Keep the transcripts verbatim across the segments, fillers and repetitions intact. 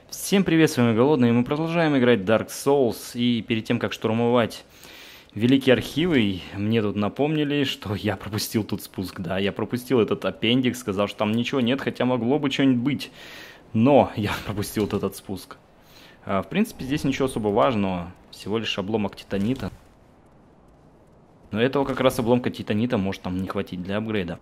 Всем привет, с вами Голодный, и мы продолжаем играть Dark Souls, и перед тем, как штурмовать великие архивы, мне тут напомнили, что я пропустил тут спуск, да, я пропустил этот аппендикс, сказал, что там ничего нет, хотя могло бы что-нибудь быть, но я пропустил вот этот спуск. А, в принципе, здесь ничего особо важного, всего лишь обломок титанита, но этого как раз обломка титанита может там не хватить для апгрейда.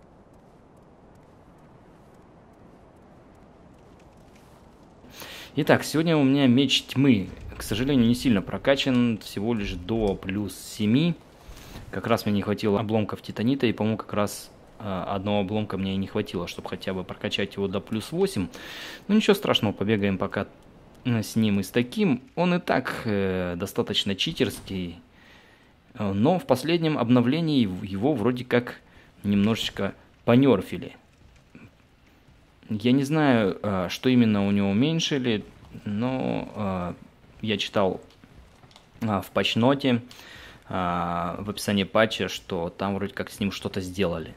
Итак, сегодня у меня меч тьмы, к сожалению, не сильно прокачан, всего лишь до плюс семи. Как раз мне не хватило обломков титанита, и, по-моему, как раз э, одного обломка мне и не хватило, чтобы хотя бы прокачать его до плюс восемь. Ну ничего страшного, побегаем пока с ним и с таким. Он и так э, достаточно читерский, но в последнем обновлении его вроде как немножечко понерфили. Я не знаю, что именно у него уменьшили, но я читал в патчноте, в описании патча, что там вроде как с ним что-то сделали.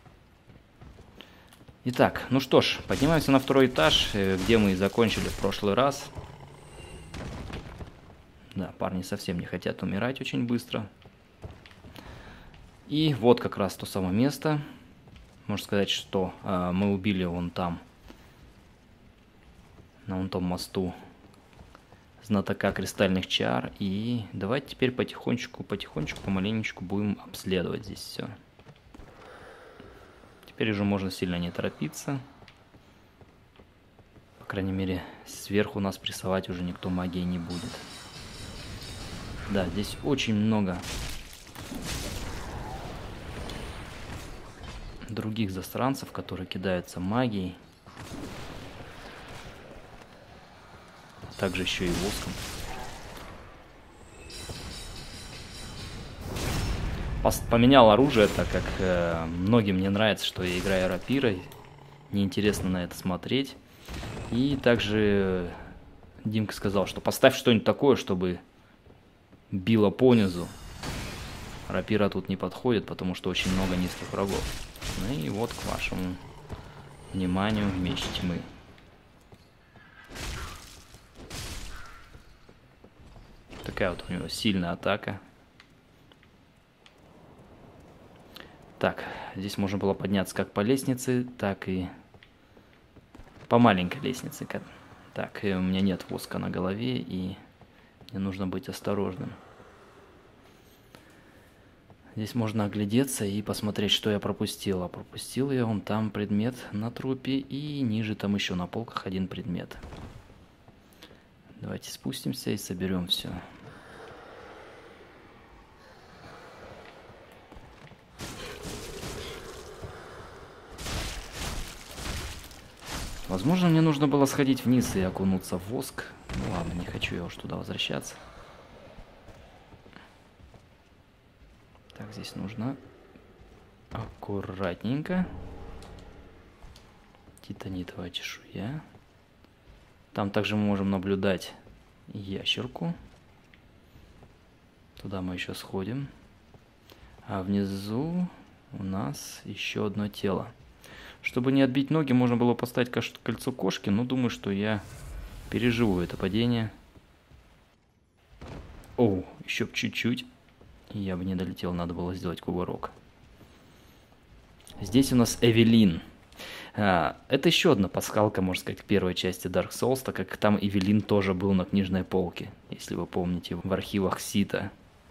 Итак, ну что ж, поднимаемся на второй этаж, где мы и закончили в прошлый раз. Да, парни совсем не хотят умирать очень быстро. И вот как раз то самое место. Можно сказать, что э, мы убили вон там, на вон том мосту, знатока кристальных чар. И давайте теперь потихонечку, потихонечку, помаленечку будем обследовать здесь все. Теперь уже можно сильно не торопиться. По крайней мере, сверху нас прессовать уже никто магией не будет. Да, здесь очень много других засранцев, которые кидаются магией. Также еще и воском. Поменял оружие, так как э, многим не нравится, что я играю рапирой. Неинтересно на это смотреть. И также Димка сказал, что поставь что-нибудь такое, чтобы било понизу. Рапира тут не подходит, потому что очень много низких врагов. Ну и вот к вашему вниманию меч тьмы. Такая вот у него сильная атака. Так, здесь можно было подняться как по лестнице, так и по маленькой лестнице. Так, у меня нет воска на голове, и мне нужно быть осторожным. Здесь можно оглядеться и посмотреть, что я пропустил. А пропустил я вон там предмет на трупе, и ниже там еще на полках один предмет. Давайте спустимся и соберем все. Возможно, мне нужно было сходить вниз и окунуться в воск. Ну ладно, не хочу я уж туда возвращаться. Так, здесь нужно аккуратненько. Титанитовая чешуя. Там также мы можем наблюдать ящерку. Туда мы еще сходим. А внизу у нас еще одно тело. Чтобы не отбить ноги, можно было поставить кольцо кошки, но думаю, что я переживу это падение. О, еще чуть-чуть. Я бы не долетел, надо было сделать кувырок. Здесь у нас Эвелин. А, это еще одна пасхалка, можно сказать, к первой части Dark Souls, так как там Эвелин тоже был на книжной полке, если вы помните, в архивах Сита.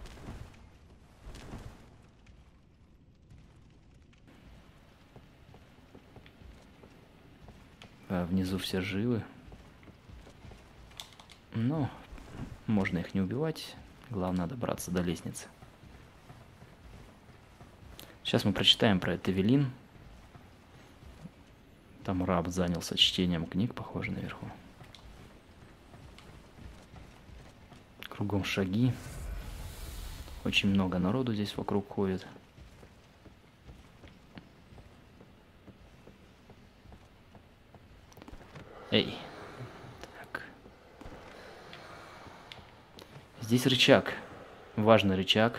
А внизу все живы. Но можно их не убивать, главное добраться до лестницы. Сейчас мы прочитаем про это Эвелин. Там раб занялся чтением книг, похоже, наверху. Кругом шаги. Очень много народу здесь вокруг ходит. Эй. Так. Здесь рычаг. Важный рычаг.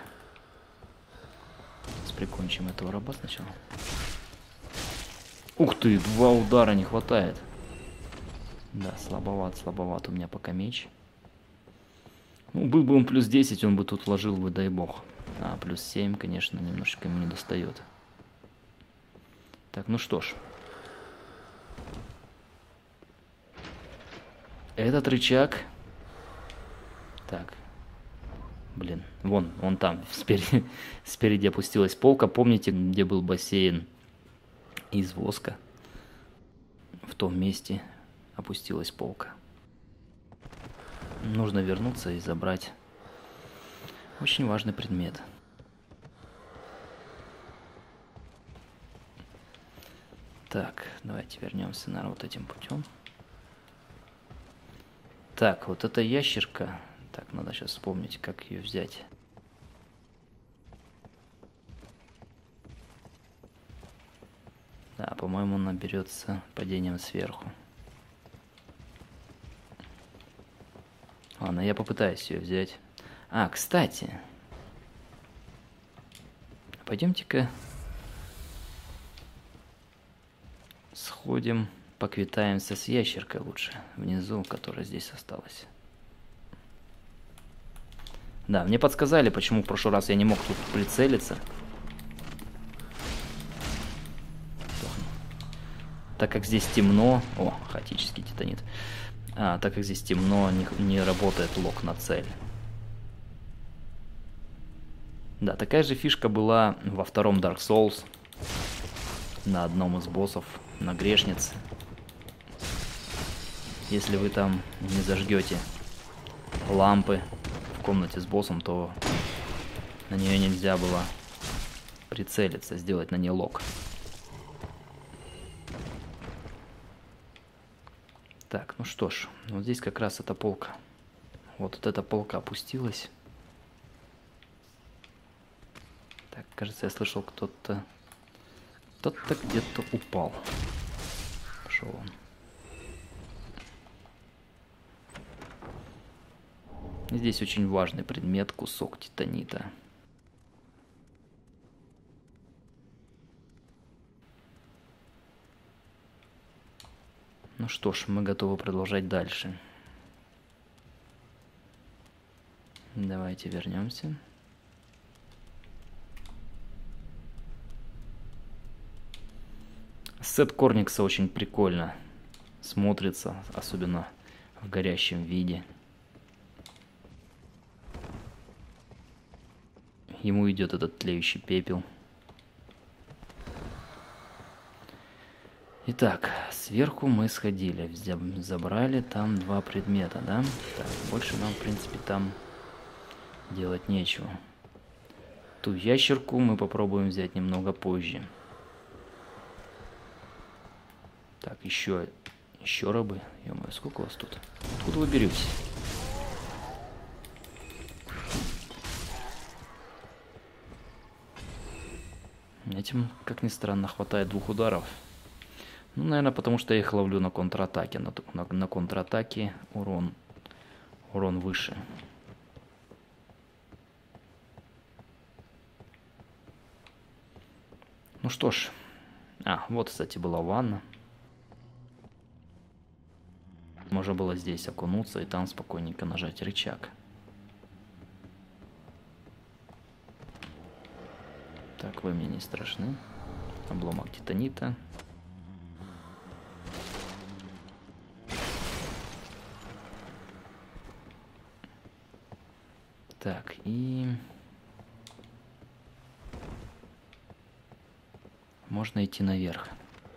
Прикончим этого раба сначала. Ух ты, два удара не хватает. Да, слабоват, слабоват у меня пока меч. Ну, был бы он плюс десять, он бы тут вложил бы, дай бог. А, плюс семь, конечно, немножечко ему не достает. Так, ну что ж. Этот рычаг... Так. Блин, вон, вон там, спереди, спереди опустилась полка. Помните, где был бассейн из воска? В том месте опустилась полка. Нужно вернуться и забрать очень важный предмет. Так, давайте вернемся, наверное, вот этим путем. Так, вот эта ящерка. Так, надо сейчас вспомнить, как ее взять. Да, по-моему, она берется падением сверху. Ладно, я попытаюсь ее взять. А, кстати. Пойдемте-ка сходим, поквитаемся с ящеркой лучше. Внизу, которая здесь осталась. Да, мне подсказали, почему в прошлый раз я не мог тут прицелиться. Так как здесь темно... О, хаотический титанит. А, так как здесь темно, не, не работает лок на цель. Да, такая же фишка была во втором Dark Souls. На одном из боссов, на грешнице. Если вы там не зажгете лампы в комнате с боссом, то на нее нельзя было прицелиться, сделать на ней лок. Так, ну что ж, вот здесь как раз эта полка. Вот, вот эта полка опустилась. Так, кажется, я слышал, кто-то... Кто-то где-то упал. Пошел он. Здесь очень важный предмет, кусок титанита. Ну что ж, мы готовы продолжать дальше. Давайте вернемся. Сет Корникса очень прикольно смотрится, особенно в горящем виде. Ему идет этот тлеющий пепел. Итак, сверху мы сходили, забрали там два предмета, да? Так, больше нам, в принципе, там делать нечего. Ту ящерку мы попробуем взять немного позже. Так, еще, еще рабы. Ё-моё, сколько у вас тут? Откуда вы беретесь? Этим, как ни странно, хватает двух ударов. Ну, наверное, потому что я их ловлю на контратаке. На, на, на контратаке урон, урон выше. Ну что ж. А, вот, кстати, была ванна. Можно было здесь окунуться и там спокойненько нажать рычаг. Так, вы мне не страшны. Обломок титанита. Так, и... можно идти наверх.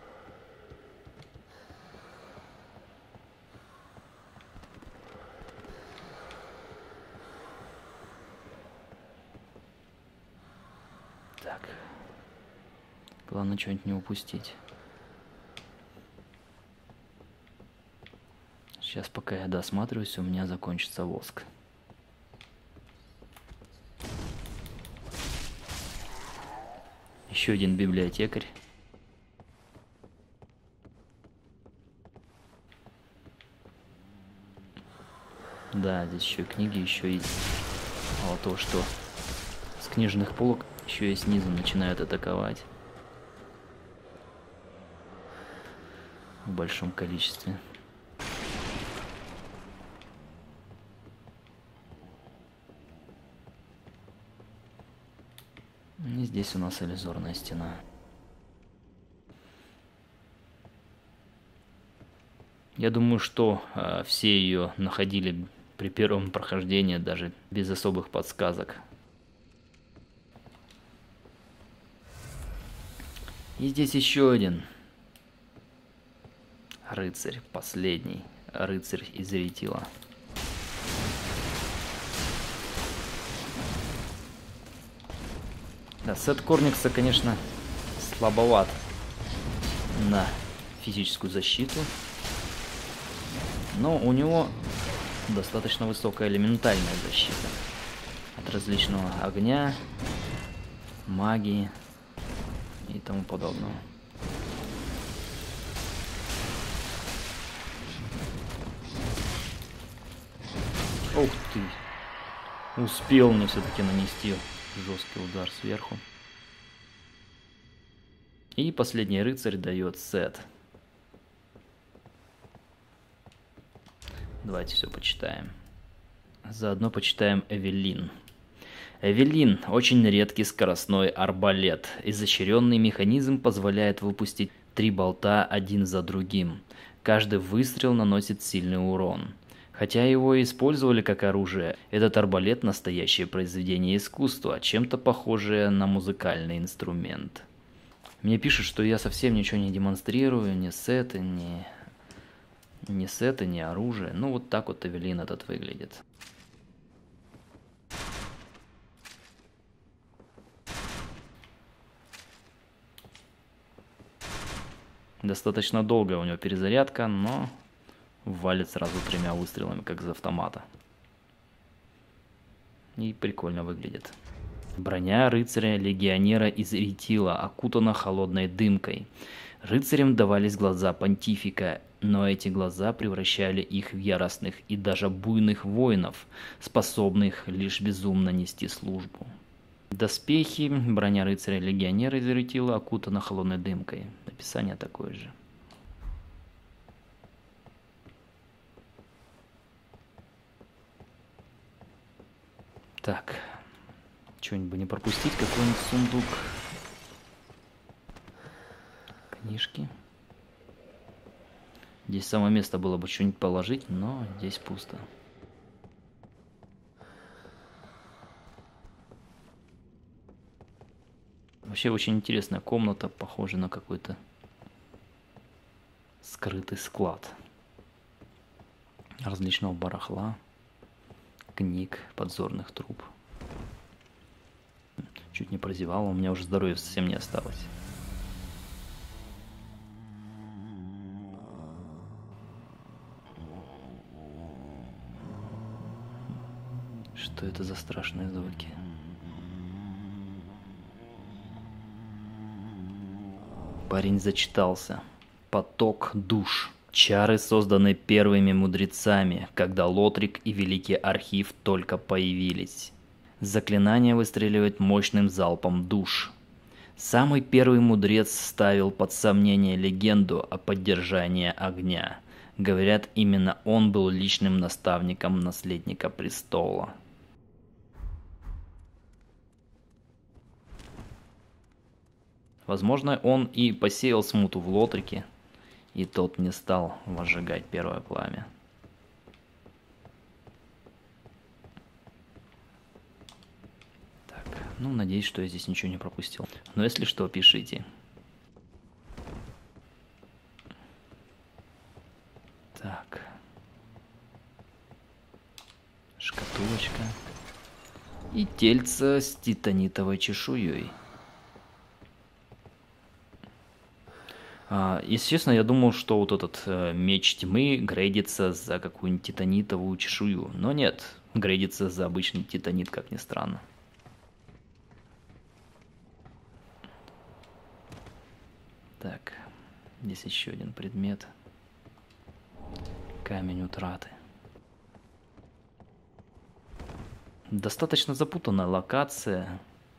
Так. Главное, что-нибудь не упустить. Сейчас, пока я досматриваюсь, у меня закончится воск. Еще один библиотекарь. Да, здесь еще книги, еще и мало того, что с книжных полок еще и снизу начинают атаковать в большом количестве. И здесь у нас иллюзорная стена. Я думаю, что э, все ее находили при первом прохождении, даже без особых подсказок. И здесь еще один рыцарь, последний рыцарь из Эритила. Да, сет Корникса, конечно, слабоват на физическую защиту, но у него достаточно высокая элементальная защита от различного огня, магии и тому подобного. Ух ты! Успел мне все-таки нанести жесткий удар сверху. И последний рыцарь дает сет. Давайте все почитаем. Заодно почитаем Эвелин. Эвелин – очень редкий скоростной арбалет. Изощренный механизм позволяет выпустить три болта один за другим. Каждый выстрел наносит сильный урон. Хотя его использовали как оружие, этот арбалет – настоящее произведение искусства, чем-то похожее на музыкальный инструмент. Мне пишут, что я совсем ничего не демонстрирую, ни сеты, ни, ни сеты, ни оружие. Ну вот так вот Эвелин этот выглядит. Достаточно долгая у него перезарядка, но валит сразу тремя выстрелами, как из автомата. И прикольно выглядит. Броня рыцаря-легионера из Эритила окутана холодной дымкой. Рыцарям давались глаза понтифика, но эти глаза превращали их в яростных и даже буйных воинов, способных лишь безумно нести службу. Доспехи, броня рыцаря-легионера из Эритила окутана холодной дымкой. Описание такое же. Так, что-нибудь не пропустить, какой-нибудь сундук. Книжки. Здесь самое место было бы что-нибудь положить, но здесь пусто. Вообще очень интересная комната, похожа на какой-то скрытый склад различного барахла, книг, подзорных труб. Чуть не прозевал, у меня уже здоровья совсем не осталось. Что это за страшные звуки? Парень зачитался. Поток душ. Чары созданы первыми мудрецами, когда Лотрик и Великий Архив только появились. Заклинание выстреливает мощным залпом душ. Самый первый мудрец ставил под сомнение легенду о поддержании огня. Говорят, именно он был личным наставником наследника престола. Возможно, он и посеял смуту в Лотрике, и тот не стал возжигать первое пламя. Так, ну, надеюсь, что я здесь ничего не пропустил. Но если что, пишите. Так. Шкатулочка. И тельце с титанитовой чешуей. Если честно, я думал, что вот этот э, меч тьмы грейдится за какую-нибудь титанитовую чешую. Но нет, грейдится за обычный титанит, как ни странно. Так, здесь еще один предмет. Камень утраты. Достаточно запутанная локация.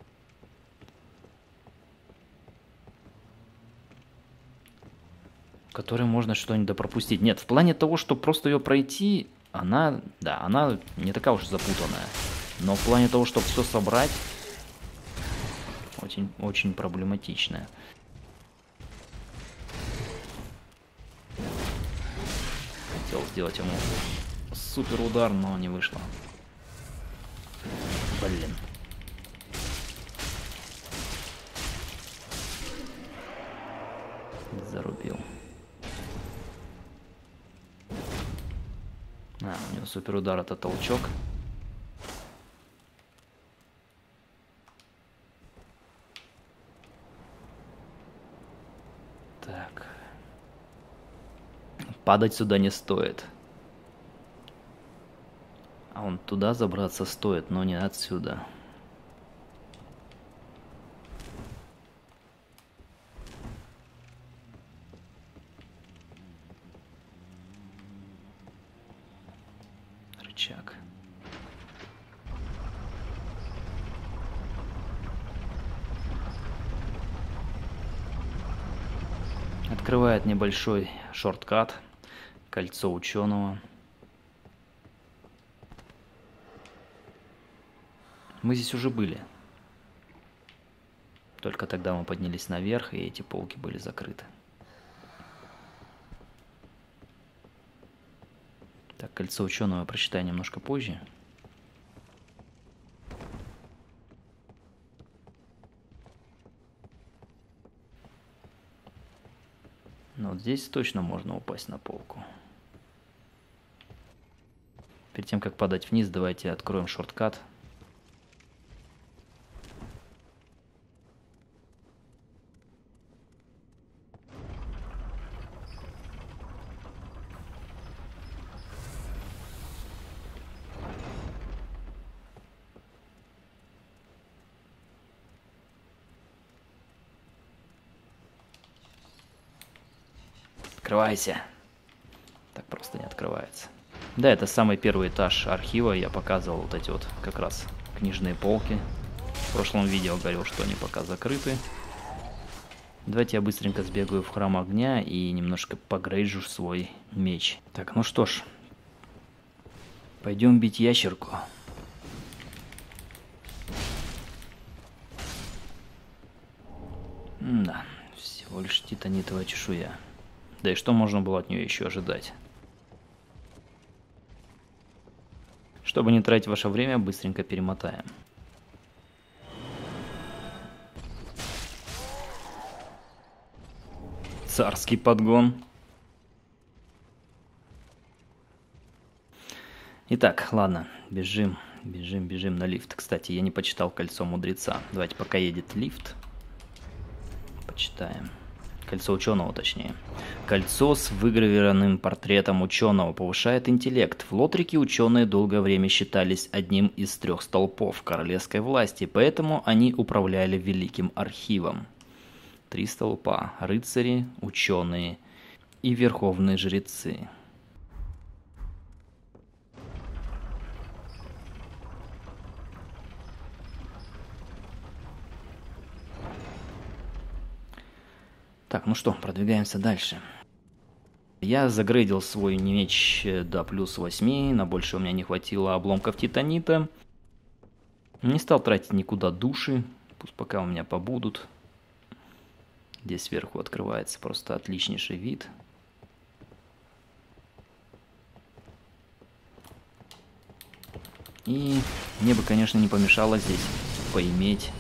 В которой можно что-нибудь пропустить. Нет, в плане того, что просто ее пройти, она, да, она не такая уж запутанная. Но в плане того, чтобы все собрать, Очень, очень проблематичная. Хотел сделать ему супер удар, но не вышло. Блин. Зарубил. А, у него супер удар, это толчок. Так. Падать сюда не стоит. А он туда забраться стоит, но не отсюда. Рычаг. Открывает небольшой шорткат. Кольцо ученого. Мы здесь уже были. Только тогда мы поднялись наверх, и эти полки были закрыты. Так, кольцо ученого прочитаю немножко позже. Но вот здесь точно можно упасть на полку. Перед тем, как падать вниз, давайте откроем шорткат. Открывайся. Так просто не открывается. Да, это самый первый этаж архива. Я показывал вот эти вот как раз книжные полки. В прошлом видео говорил, что они пока закрыты. Давайте я быстренько сбегаю в храм огня и немножко погрейджу свой меч. Так, ну что ж. Пойдем бить ящерку. Да, всего лишь титанитовая чешуя. Да и что можно было от нее еще ожидать? Чтобы не тратить ваше время, быстренько перемотаем. Царский подгон. Итак, ладно, бежим, бежим, бежим на лифт. Кстати, я не почитал кольцо мудреца. Давайте, пока едет лифт, почитаем. Кольцо ученого, точнее. Кольцо с выгравированным портретом ученого повышает интеллект. В Лотрике ученые долгое время считались одним из трех столпов королевской власти, поэтому они управляли Великим Архивом. Три столпа: рыцари, ученые и верховные жрецы. Так, ну что, продвигаемся дальше. Я загрейдил свой меч до плюс восьми, на больше у меня не хватило обломков титанита. Не стал тратить никуда души, пусть пока у меня побудут. Здесь сверху открывается просто отличнейший вид. И мне бы, конечно, не помешало здесь поиметь...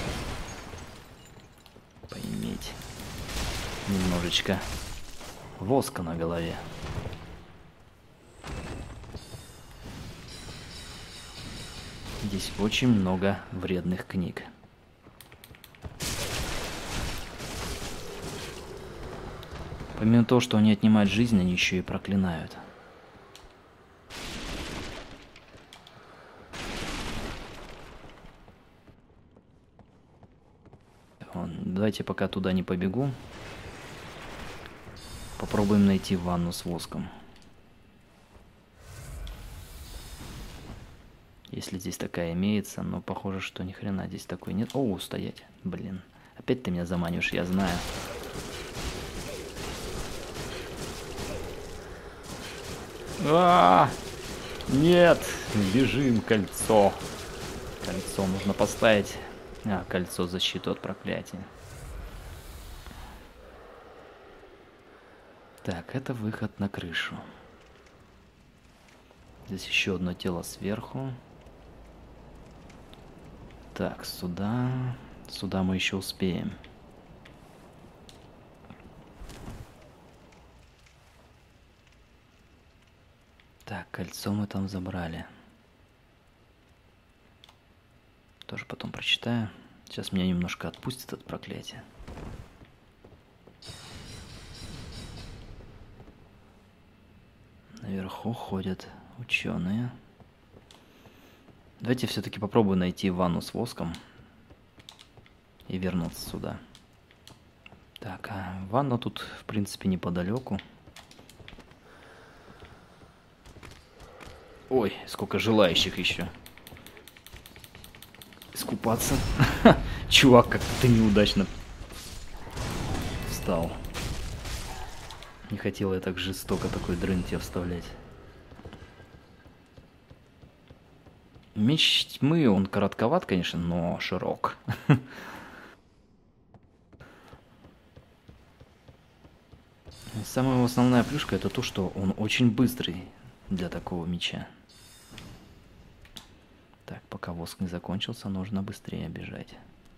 Поиметь... немножечко воска на голове. Здесь очень много вредных книг. Помимо того, что они отнимают жизнь, они еще и проклинают. Давайте пока туда не побегу. Попробуем найти ванну с воском. Если здесь такая имеется, но похоже, что ни хрена здесь такой нет. О, стоять. Блин. Опять ты меня заманишь, я знаю. А, нет, бежим, кольцо. Кольцо нужно поставить А, кольцо защиты от проклятия. Так, это выход на крышу. Здесь еще одно тело сверху. Так, сюда... Сюда мы еще успеем. Так, кольцо мы там забрали. Тоже потом прочитаю. Сейчас меня немножко отпустит от проклятия. Наверху ходят ученые. Давайте все-таки попробую найти ванну с воском и вернуться сюда. Так, а ванна тут, в принципе, неподалеку. Ой, сколько желающих еще искупаться. Чувак, как ты неудачно встал. Не хотел я так жестоко такой дрын тебе вставлять. Меч тьмы, он коротковат, конечно, но широк. Самая его основная плюшка это то, что он очень быстрый для такого меча. Так, пока воск не закончился, нужно быстрее бежать.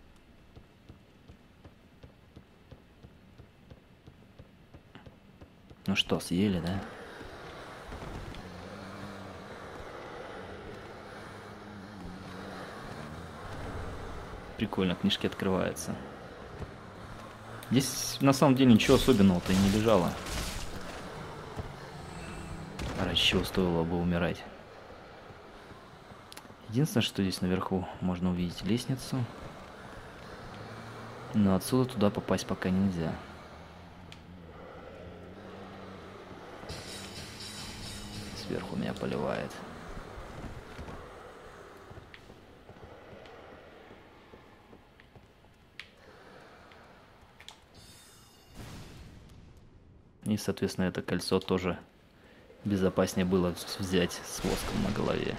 Ну что, съели, да? Прикольно, книжки открываются. Здесь на самом деле ничего особенного-то и не лежало. Ради чего стоило бы умирать. Единственное, что здесь наверху можно увидеть лестницу. Но отсюда туда попасть пока нельзя. Сверху меня поливает. И, соответственно, это кольцо тоже безопаснее было взять с воском на голове.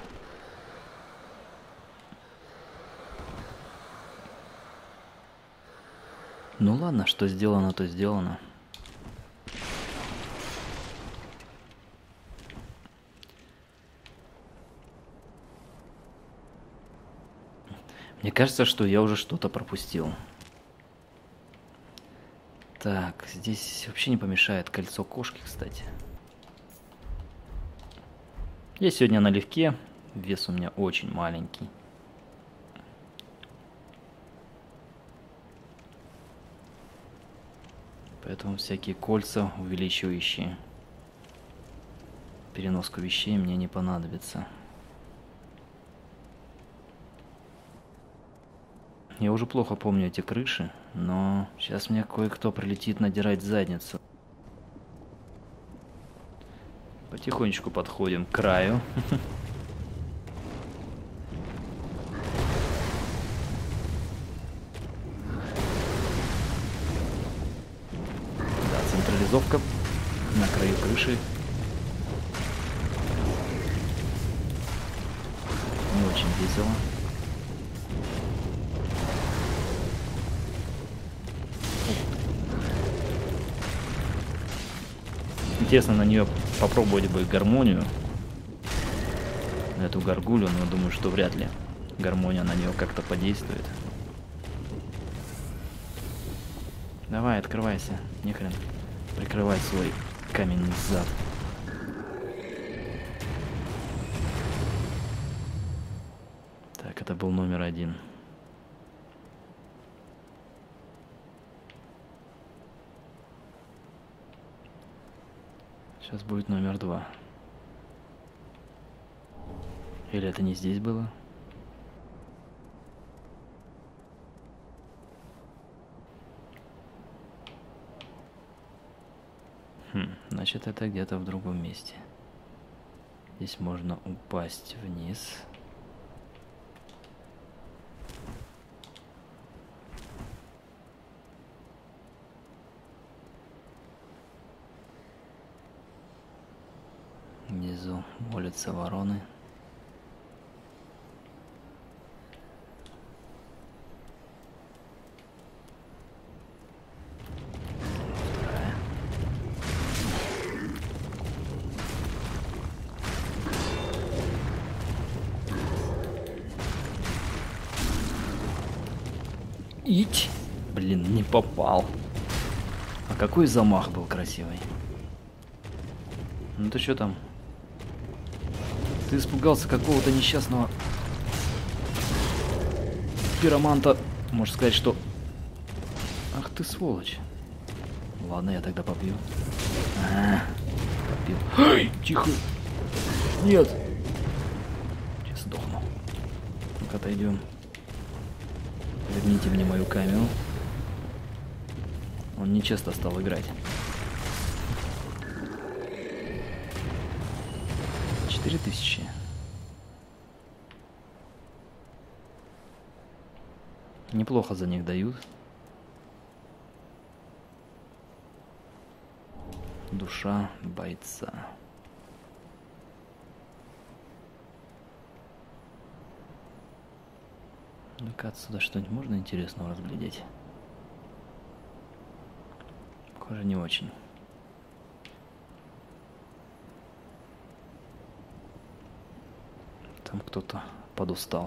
Ну ладно, что сделано, то сделано. Мне кажется, что я уже что-то пропустил. Так, здесь вообще не помешает кольцо кошки, кстати. Я сегодня налегке, вес у меня очень маленький. Поэтому всякие кольца, увеличивающие переноску вещей, мне не понадобится. Я уже плохо помню эти крыши, но сейчас мне кое-кто прилетит надирать задницу. Потихонечку подходим к краю. Да, централизовка на краю крыши. Не очень весело. Интересно на нее попробовать бы гармонию, на эту горгулю, но думаю, что вряд ли гармония на нее как-то подействует. Давай, открывайся, нехрен прикрывать свой каменный зад. Так, это был номер один. Сейчас будет номер два. Или это не здесь было? Хм, значит, это где-то в другом месте. Здесь можно упасть вниз. Внизу молятся вороны. Ить! Блин, не попал. А какой замах был красивый. Ну ты что там? Ты испугался какого-то несчастного пироманта. Можно сказать, что... Ах ты сволочь. Ладно, я тогда побью. А, побил. Эй, тихо. Нет. Сейчас сдохну. Ну-ка, отойдем. Верните мне мою камеру. Он нечасто стал играть. Четыре тысячи. Неплохо за них дают. Душа бойца. Ну-ка, отсюда что-нибудь можно интересного разглядеть? Похоже, не очень. Там кто-то подустал.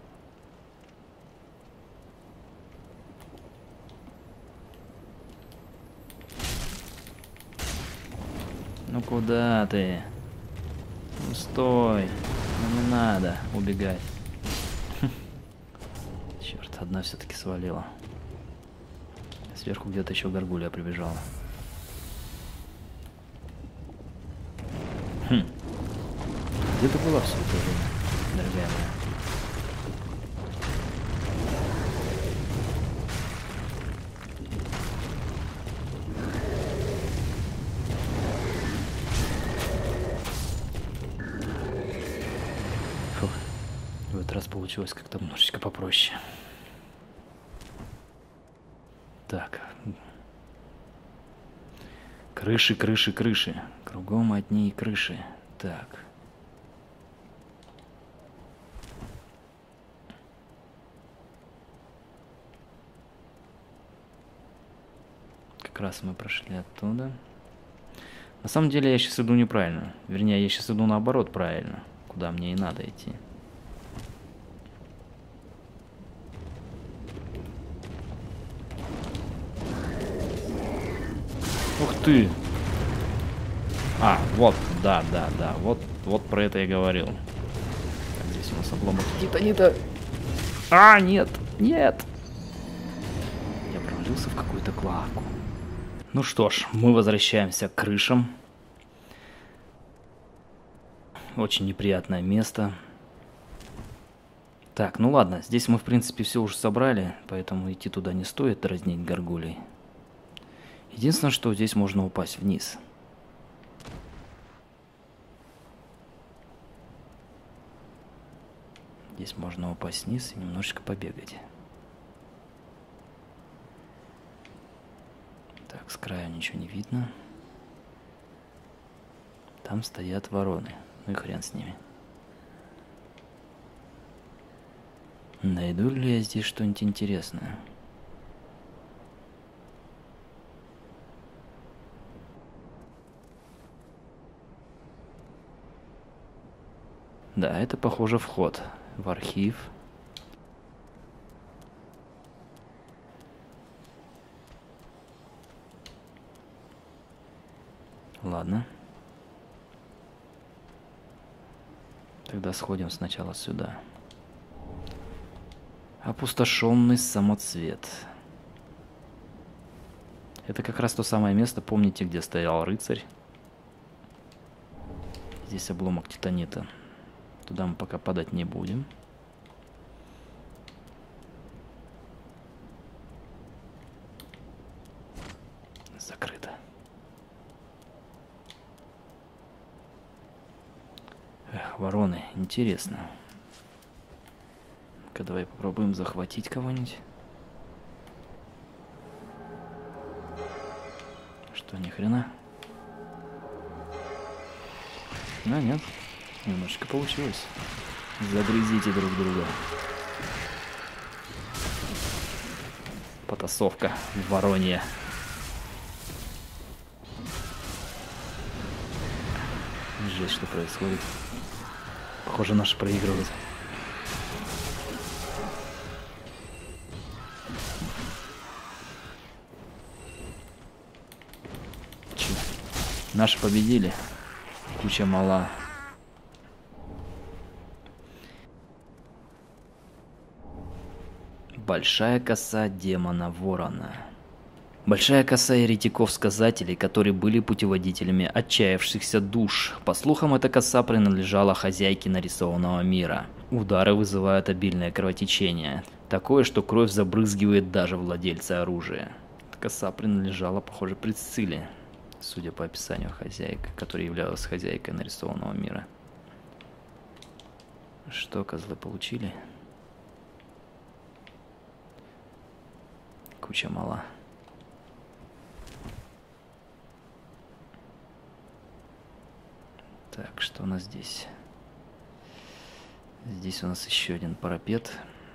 Ну куда ты? Ну стой. Ну не надо убегать. Черт, одна все-таки свалила. Сверху где-то еще горгулья прибежала. Хм. Где ты была все это время, дорогая моя? Фух. В этот раз получилось как-то немножечко попроще. Так. Крыши, крыши, крыши. Кругом одни крыши. Так. Как раз мы прошли оттуда. На самом деле я сейчас иду неправильно. Вернее, я сейчас иду наоборот правильно. Куда мне и надо идти. Ух ты! А, вот, да, да, да, вот, вот про это я говорил. Так, здесь у нас обломок титанита. А, нет, нет! Я провалился в какую-то клаку. Ну что ж, мы возвращаемся к крышам. Очень неприятное место. Так, ну ладно, здесь мы в принципе все уже собрали, поэтому идти туда не стоит, дразнить горгулей. Единственное, что здесь можно упасть вниз. Здесь можно упасть вниз и немножечко побегать. Так, с края ничего не видно. Там стоят вороны. Ну и хрен с ними. Найду ли я здесь что-нибудь интересное? Да, это, похоже, вход в архив. Ладно. Тогда сходим сначала сюда. Опустошенный самоцвет. Это как раз то самое место, помните, где стоял рыцарь? Здесь обломок титанита. Туда мы пока падать не будем. Закрыто. Эх, вороны, интересно. Ну-ка, давай попробуем захватить кого-нибудь. Что, ни хрена? А, нет. Немножечко получилось. Загрызите друг друга. Потасовка в воронье. Жесть, что происходит. Похоже, наши проигрывают. Наши победили. Куча мала. Большая коса демона Ворона. Большая коса еретиков-сказателей, которые были путеводителями отчаявшихся душ. По слухам, эта коса принадлежала хозяйке нарисованного мира. Удары вызывают обильное кровотечение. Такое, что кровь забрызгивает даже владельца оружия. Эта коса принадлежала, похоже, Присцилле, судя по описанию хозяйка, которая являлась хозяйкой нарисованного мира. Что козлы получили? Куча мала. Так, что у нас здесь? Здесь у нас еще один парапет,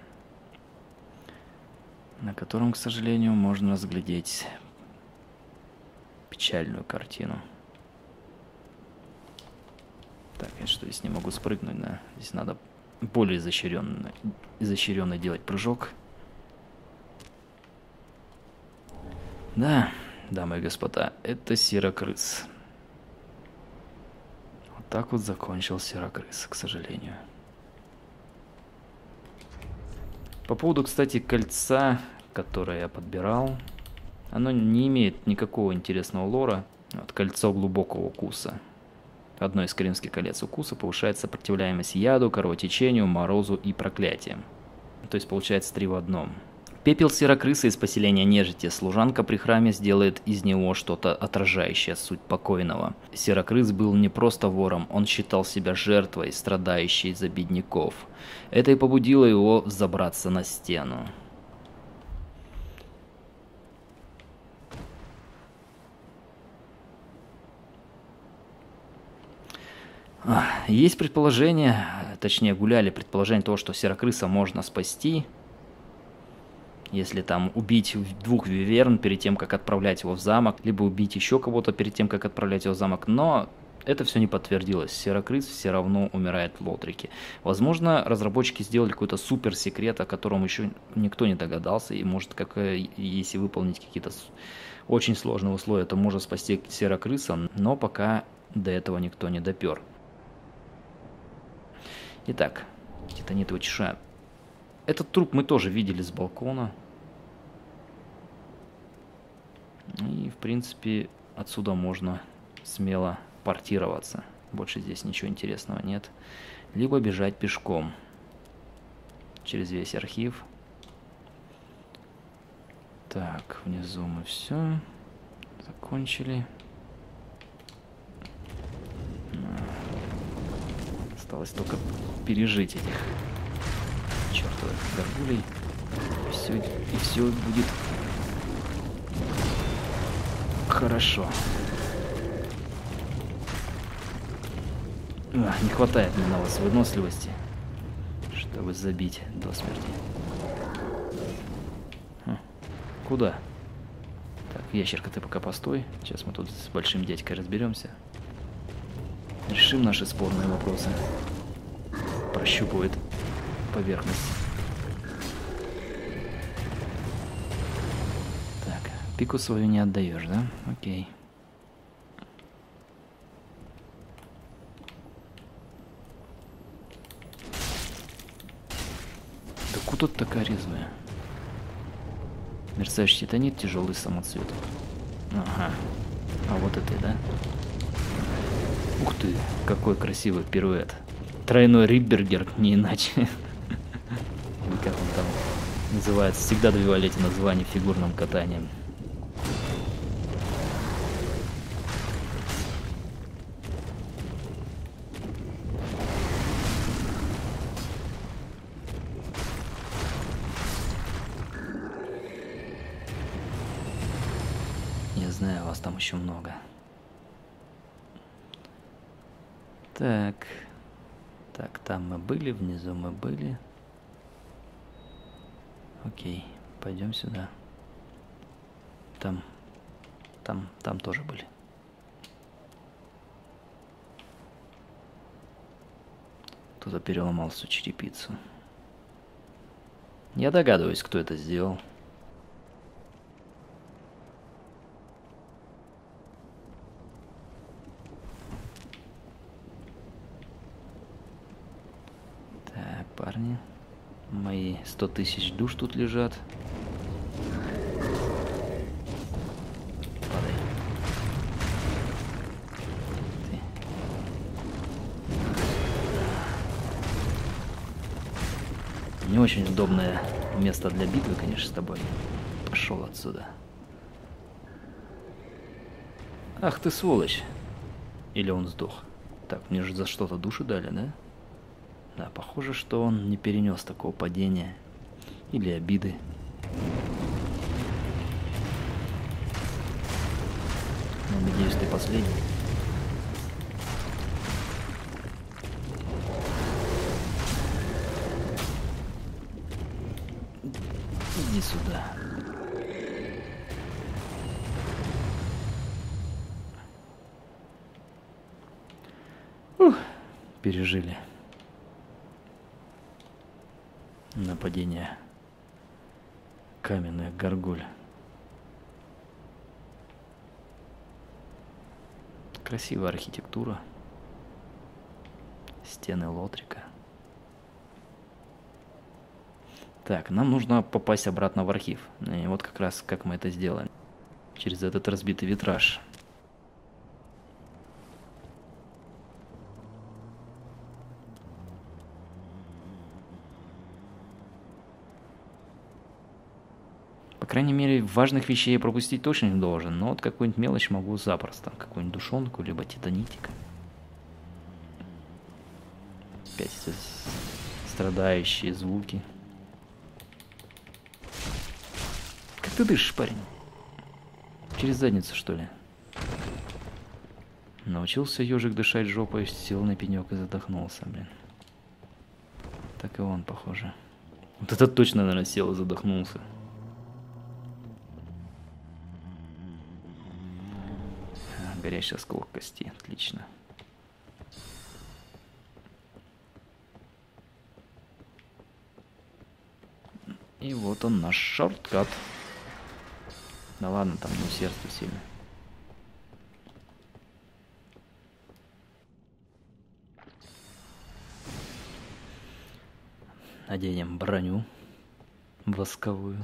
на котором, к сожалению, можно разглядеть печальную картину. Так, я что, здесь не могу спрыгнуть, да? Здесь надо более изощренно, изощренно делать прыжок. Да, дамы и господа, это серокрыс. Вот так вот закончил серокрыс, к сожалению. По поводу, кстати, кольца, которое я подбирал, оно не имеет никакого интересного лора. Вот кольцо глубокого укуса. Одно из коринфских колец укуса повышает сопротивляемость яду, кровотечению, морозу и проклятиям. То есть получается три в одном. Пепел серокрыса из поселения нежити. Служанка при храме сделает из него что-то отражающее суть покойного. Серокрыс был не просто вором, он считал себя жертвой, страдающей за бедняков. Это и побудило его забраться на стену. Есть предположение, точнее гуляли предположение того, что серокрыса можно спасти, если там убить двух виверн перед тем, как отправлять его в замок, либо убить еще кого-то перед тем, как отправлять его в замок, но это все не подтвердилось. Серокрыс все равно умирает в Лотрике. Возможно, разработчики сделали какой-то супер секрет, о котором еще никто не догадался, и может, как, если выполнить какие-то очень сложные условия, то можно спасти серокрыса, но пока до этого никто не допер. Итак, титанитовая чешуя. Этот труп мы тоже видели с балкона. И, в принципе, отсюда можно смело портироваться. Больше здесь ничего интересного нет. Либо бежать пешком через весь архив. Так, внизу мы все закончили. Осталось только пережить этих чертовых горгулей. Все, и все будет хорошо. А, не хватает мне на вас выносливости, чтобы забить до смерти. А, куда? Так, ящерка, ты пока постой. Сейчас мы тут с большим дядькой разберемся. Решим наши спорные вопросы. Прощупывает поверхность. Так, пику свою не отдаешь, да? Окей. Да куда тут такая резвая? Мерцающий титанит, тяжелый самоцвет. Ага. А вот это, да? Ух ты, какой красивый пируэт. Тройной риббергер, не иначе. Как он там называется. Всегда добивали эти названия фигурным катанием. Я знаю, вас там еще много. Так. Так, там мы были, внизу мы были. Окей, пойдем сюда. Там, там, там тоже были. Кто-то переломал всю черепицу. Я догадываюсь, кто это сделал. парни. Мои сто тысяч душ тут лежат. Падай. Ты. Не очень удобное место для битвы, конечно, с тобой. Пошел отсюда. Ах ты сволочь. Или он сдох. Так, мне же за что-то душу дали, да? Да, похоже, что он не перенес такого падения. Или обиды. Но, надеюсь, ты последний. Иди сюда. Ух, пережили нападение каменных горгуль. Красивая архитектура. Стены Лотрика. Так, нам нужно попасть обратно в архив. И вот как раз как мы это сделаем. Через этот разбитый витраж. По крайней мере, важных вещей я пропустить точно не должен, но вот какую-нибудь мелочь могу запросто. Какую-нибудь душонку, либо титанитик. Опять эти страдающие звуки. Как ты дышишь, парень? Через задницу, что ли? Научился ежик дышать жопой, сел на пенек и задохнулся, блин. Так и он, похоже. Вот этот точно, наверное, сел и задохнулся. Горящий осколок кости. Отлично. И вот он, наш шорткат. Да ладно, там не усердствуй сильно. Наденем броню восковую.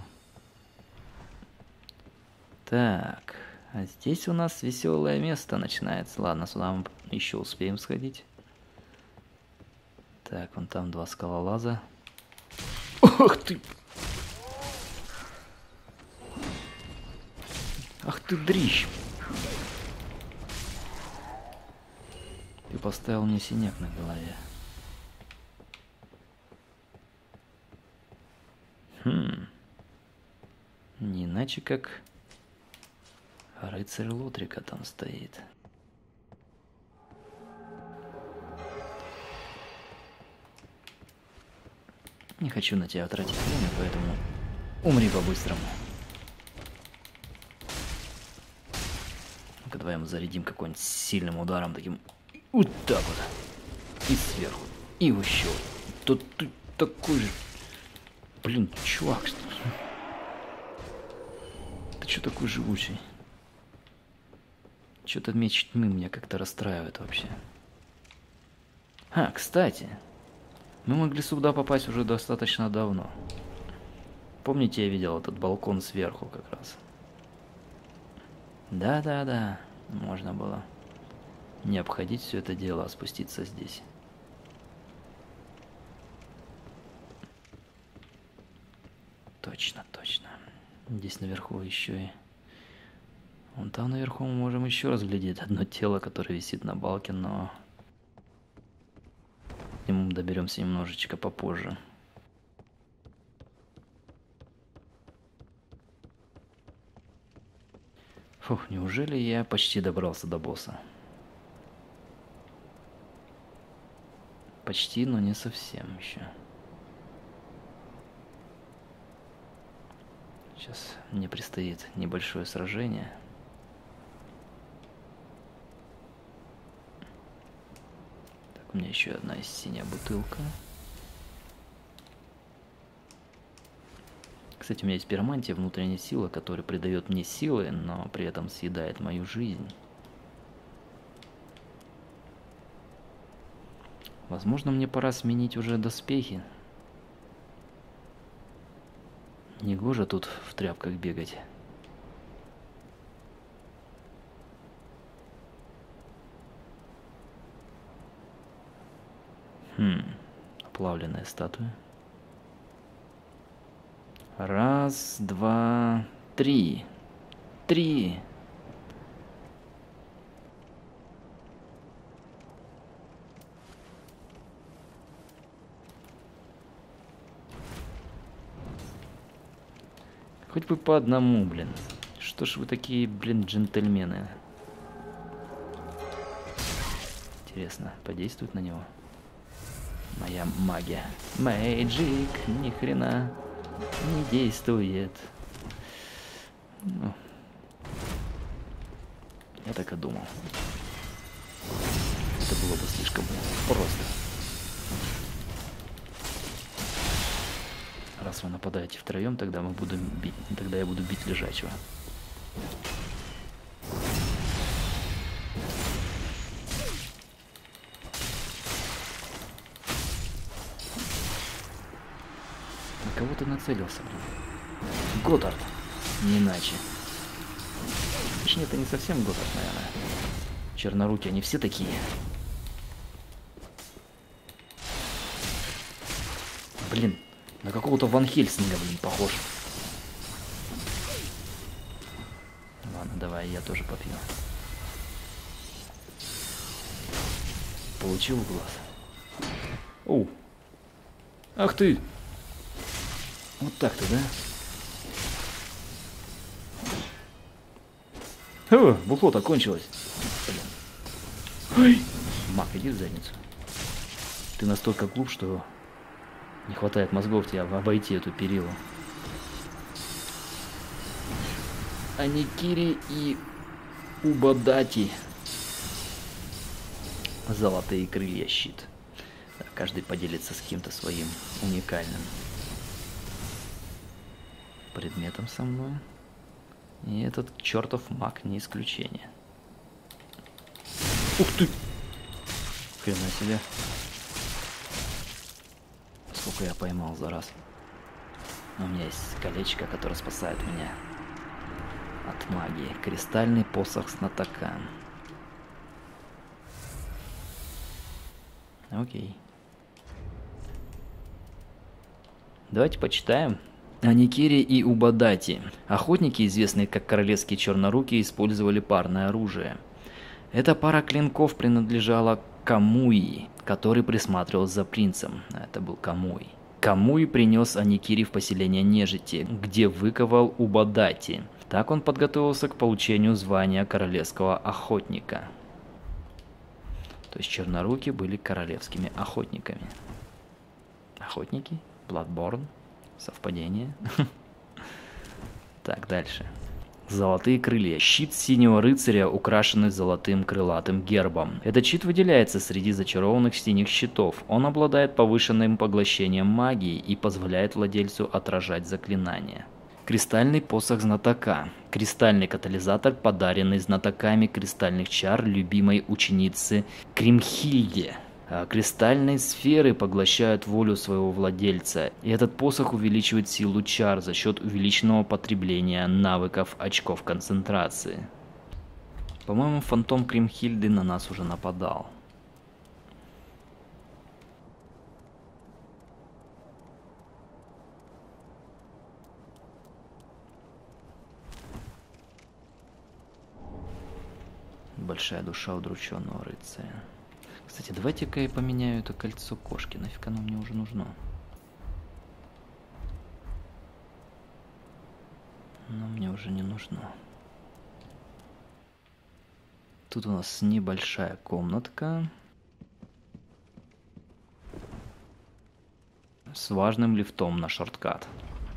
Так. А здесь у нас веселое место начинается. Ладно, сюда мы еще успеем сходить. Так, вон там два скалолаза. Ах ты! Ах ты дрищ! Ты поставил мне синяк на голове. Хм. Не иначе как... рыцарь Лотрика там стоит. Не хочу на тебя тратить время, поэтому умри по-быстрому. Ну-ка, давай мы зарядим какой-нибудь сильным ударом, таким вот так вот. И сверху. И еще. Тут ты такой же... Блин, чувак, что... Ты что такой живучий? Что-то меч тьмы меня как-то расстраивает вообще. А, кстати, мы могли сюда попасть уже достаточно давно. Помните, я видел этот балкон сверху как раз? Да-да-да, можно было не обходить все это дело, а спуститься здесь. Точно, точно. Здесь наверху еще и... Вон там наверху мы можем еще разглядеть одно тело, которое висит на балке, но к нему доберемся немножечко попозже. Фух, неужели я почти добрался до босса? Почти, но не совсем еще. Сейчас мне предстоит небольшое сражение. У меня еще одна синяя бутылка. Кстати, у меня есть пиромантия, внутренняя сила, которая придает мне силы, но при этом съедает мою жизнь. Возможно, мне пора сменить уже доспехи. Негоже тут в тряпках бегать. Хм, оплавленная статуя. Раз, два, три. Три. Хоть бы по одному, блин. Что ж вы такие, блин, джентльмены? Интересно, подействует на него моя магия? Мэйджик ни хрена не действует. Ну, я так и думал. Это было бы слишком просто. Раз вы нападаете втроем, тогда мы будем бить. Тогда я буду бить лежачего. На кого ты нацелился, блин? Готард. Не иначе. Точнее, это не совсем Готард, наверное. Чернорукие, они все такие. Блин. На какого-то Ван Хельсинга, блин, похож. Ладно, давай, я тоже попью. Получил в глаз. Оу. Ах ты! Вот так-то, да? О, бухло-то кончилось. Ой. Мак, иди в задницу. Ты настолько глуп, что... Не хватает мозгов тебе обойти эту перилу. Аникири и Убадати. Золотые крылья, щит. Да, каждый поделится с кем-то своим уникальным предметом со мной. И этот чертов маг не исключение. Ух ты! Хрена себе. Сколько я поймал за раз. У меня есть колечко, которое спасает меня от магии. Кристальный посох знатока. Окей. Давайте почитаем. Аникири и Убадати. Охотники, известные как королевские чернорукие, использовали парное оружие. Эта пара клинков принадлежала Камуи, который присматривал за принцем. Это был Камуи. Камуи принес Аникири в поселение нежити, где выковал Убадати. Так он подготовился к получению звания королевского охотника. То есть черноруки были королевскими охотниками. Охотники? Bloodborne? Совпадение? Так, дальше. Золотые крылья. Щит синего рыцаря, украшенный золотым крылатым гербом. Этот щит выделяется среди зачарованных синих щитов. Он обладает повышенным поглощением магии и позволяет владельцу отражать заклинания. Кристальный посох знатока. Кристальный катализатор, подаренный знатоками кристальных чар любимой ученицы Кримхильде. Кристальные сферы поглощают волю своего владельца, и этот посох увеличивает силу чар за счет увеличенного потребления навыков очков концентрации. По-моему, фантом Кримхильды на нас уже нападал. Большая душа удрученного рыцаря. Кстати, давайте-ка я поменяю это кольцо кошки. Нафиг оно мне уже нужно? Оно мне уже не нужно. Тут у нас небольшая комнатка. С важным лифтом на шорткат.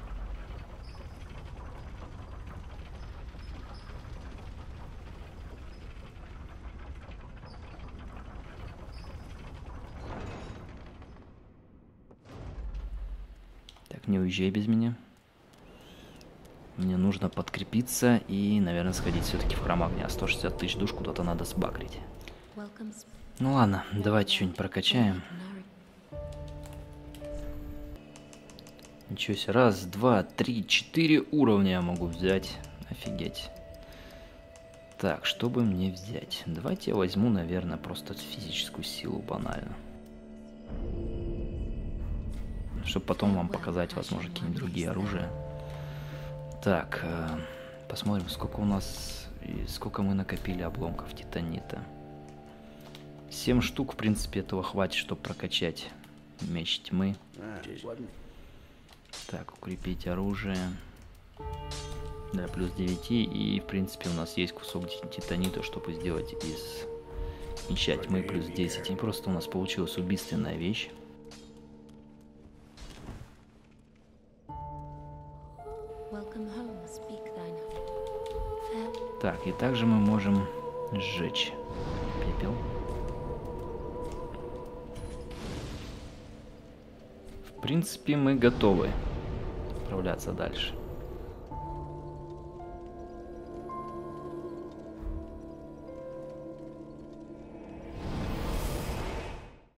Не уезжай без меня. Мне нужно подкрепиться и, наверное, сходить все-таки в храм огня. сто шестьдесят тысяч душ куда-то надо сбагрить. Ну ладно, давайте что-нибудь прокачаем. Ничего себе. Раз, два, три, четыре уровня я могу взять. Офигеть. Так, что бы мне взять? Давайте я возьму, наверное, просто физическую силу банально. Чтобы потом вам показать, возможно, какие-нибудь другие оружия. Так, э, посмотрим, сколько у нас... И сколько мы накопили обломков титанита. семь штук, в принципе, этого хватит, чтобы прокачать меч тьмы. Так, укрепить оружие. Да, плюс девять. И, в принципе, у нас есть кусок титанита, чтобы сделать из меча тьмы плюс десять. И просто у нас получилась убийственная вещь. Так, и также мы можем сжечь пепел. В принципе, мы готовы отправляться дальше.